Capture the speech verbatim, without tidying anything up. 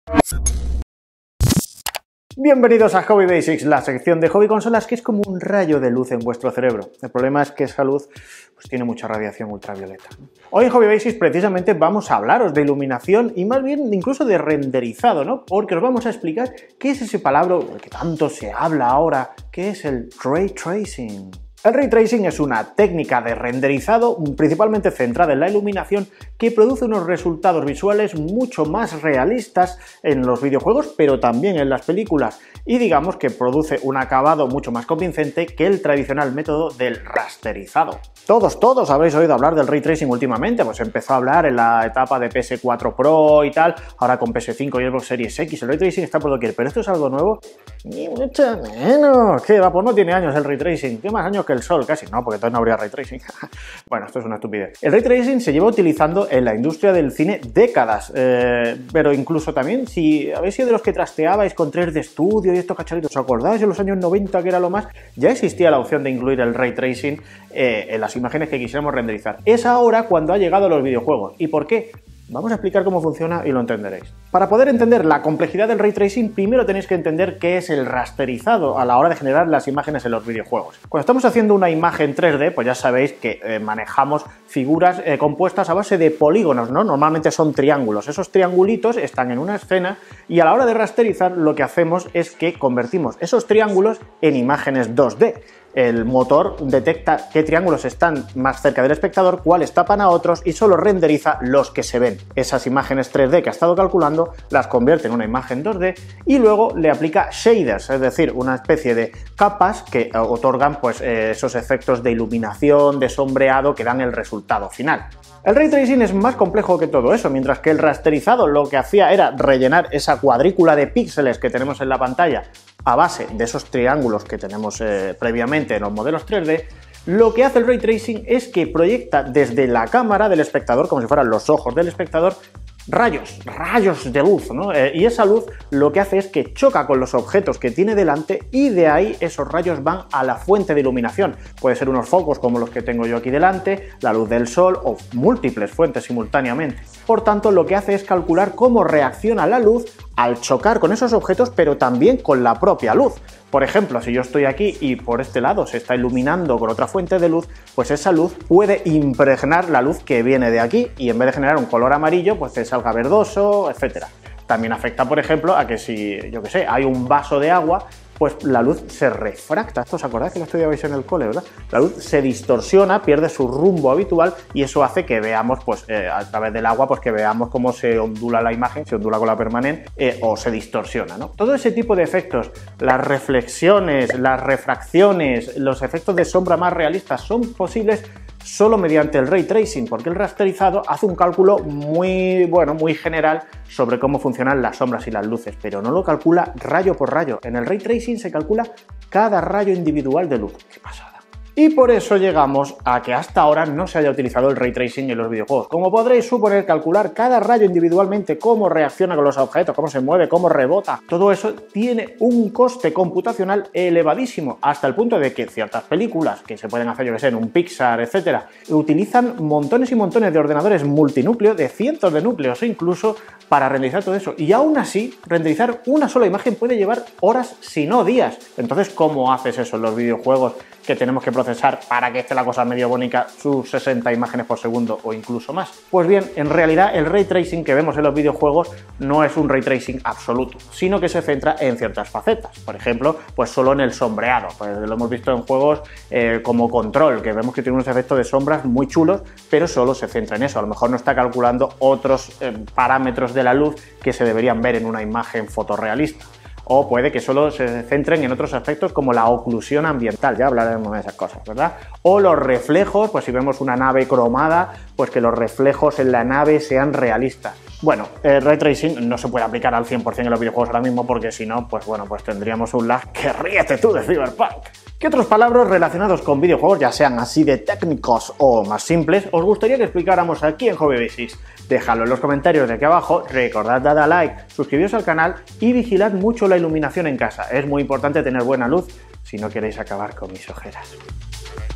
Bienvenidos a Hobby Basics, la sección de hobby consolas que es como un rayo de luz en vuestro cerebro. El problema es que esa luz pues, tiene mucha radiación ultravioleta. Hoy en Hobby Basics precisamente vamos a hablaros de iluminación y más bien incluso de renderizado, ¿no? Porque os vamos a explicar qué es ese palabra que tanto se habla ahora, que es el Ray Tracing. El Ray Tracing es una técnica de renderizado principalmente centrada en la iluminación que produce unos resultados visuales mucho más realistas en los videojuegos, pero también en las películas, y digamos que produce un acabado mucho más convincente que el tradicional método del rasterizado. Todos, todos habréis oído hablar del Ray Tracing últimamente, pues empezó a hablar en la etapa de P S cuatro Pro y tal, ahora con P S cinco y Xbox Series X, el Ray Tracing está por doquier, pero esto es algo nuevo, ni mucho menos. ¿Qué va? Pues no tiene años el Ray Tracing, ¿qué más años que el sol? Casi no, porque entonces no habría Ray Tracing. Bueno, esto es una estupidez. El Ray Tracing se lleva utilizando en la industria del cine décadas, eh, pero incluso también, si habéis sido de los que trasteabais con tres D Studio y estos cacharritos, ¿os acordáis en los años noventa que era lo más? Ya existía la opción de incluir el Ray Tracing eh, en las imágenes que quisiéramos renderizar. Es ahora cuando ha llegado a los videojuegos. ¿Y por qué? Vamos a explicar cómo funciona y lo entenderéis. Para poder entender la complejidad del Ray Tracing, primero tenéis que entender qué es el rasterizado a la hora de generar las imágenes en los videojuegos. Cuando estamos haciendo una imagen tres D, pues ya sabéis que eh, manejamos figuras eh, compuestas a base de polígonos, ¿no? Normalmente son triángulos. Esos triangulitos están en una escena y a la hora de rasterizar lo que hacemos es que convertimos esos triángulos en imágenes dos D. El motor detecta qué triángulos están más cerca del espectador, cuáles tapan a otros y solo renderiza los que se ven. Esas imágenes tres D que ha estado calculando las convierte en una imagen dos D y luego le aplica shaders, es decir, una especie de capas que otorgan pues, eh, esos efectos de iluminación, de sombreado que dan el resultado final. El Ray Tracing es más complejo que todo eso, mientras que el rasterizado lo que hacía era rellenar esa cuadrícula de píxeles que tenemos en la pantalla a base de esos triángulos que tenemos eh, previamente en los modelos tres D. Lo que hace el Ray Tracing es que proyecta desde la cámara del espectador, como si fueran los ojos del espectador, rayos, rayos de luz, ¿no? Eh, y esa luz lo que hace es que choca con los objetos que tiene delante y de ahí esos rayos van a la fuente de iluminación. Puede ser unos focos como los que tengo yo aquí delante, la luz del sol o múltiples fuentes simultáneamente. Por tanto, lo que hace es calcular cómo reacciona la luz al chocar con esos objetos, pero también con la propia luz. Por ejemplo, si yo estoy aquí y por este lado se está iluminando con otra fuente de luz, pues esa luz puede impregnar la luz que viene de aquí y en vez de generar un color amarillo, pues te salga verdoso, etcétera. También afecta, por ejemplo, a que si, yo qué sé, hay un vaso de agua, pues la luz se refracta. Esto os acordáis que lo estudiabais en el cole, ¿verdad? La luz se distorsiona, pierde su rumbo habitual y eso hace que veamos, pues eh, a través del agua, pues que veamos cómo se ondula la imagen, se ondula con la permanente eh, o se distorsiona, ¿no? Todo ese tipo de efectos, las reflexiones, las refracciones, los efectos de sombra más realistas son posibles solo mediante el Ray Tracing, porque el rasterizado hace un cálculo muy, bueno, muy general sobre cómo funcionan las sombras y las luces, pero no lo calcula rayo por rayo. En el Ray Tracing se calcula cada rayo individual de luz. ¡Qué pasada! Y por eso llegamos a que hasta ahora no se haya utilizado el Ray Tracing en los videojuegos. Como podréis suponer, calcular cada rayo individualmente, cómo reacciona con los objetos, cómo se mueve, cómo rebota, todo eso tiene un coste computacional elevadísimo, hasta el punto de que ciertas películas que se pueden hacer, yo que sé, en un Pixar, etcétera, utilizan montones y montones de ordenadores multinúcleo, de cientos de núcleos incluso, para renderizar todo eso. Y aún así, renderizar una sola imagen puede llevar horas, si no días. Entonces, ¿cómo haces eso en los videojuegos que tenemos que procesar para que esté la cosa medio bonita sus sesenta imágenes por segundo o incluso más? Pues bien, en realidad el Ray Tracing que vemos en los videojuegos no es un Ray Tracing absoluto, sino que se centra en ciertas facetas. Por ejemplo, pues solo en el sombreado. Pues lo hemos visto en juegos eh, como Control, que vemos que tiene unos efectos de sombras muy chulos, pero solo se centra en eso. A lo mejor no está calculando otros eh, parámetros de la luz que se deberían ver en una imagen fotorrealista. O puede que solo se centren en otros aspectos como la oclusión ambiental, ya hablaremos de esas cosas, ¿verdad? O los reflejos, pues si vemos una nave cromada, pues que los reflejos en la nave sean realistas. Bueno, el Ray Tracing no se puede aplicar al cien por cien en los videojuegos ahora mismo porque si no, pues bueno, pues tendríamos un lag que ríete tú de Cyberpunk. ¿Qué otros palabras relacionados con videojuegos, ya sean así de técnicos o más simples, os gustaría que explicáramos aquí en Hobby Basics? Dejadlo en los comentarios de aquí abajo, recordad dar a like, suscribiros al canal y vigilad mucho la iluminación en casa. Es muy importante tener buena luz si no queréis acabar con mis ojeras.